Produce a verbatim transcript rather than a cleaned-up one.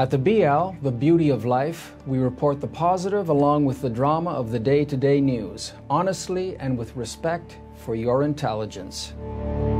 At the B L, The Beauty of Life, we report the positive along with the drama of the day-to-day news, honestly and with respect for your intelligence.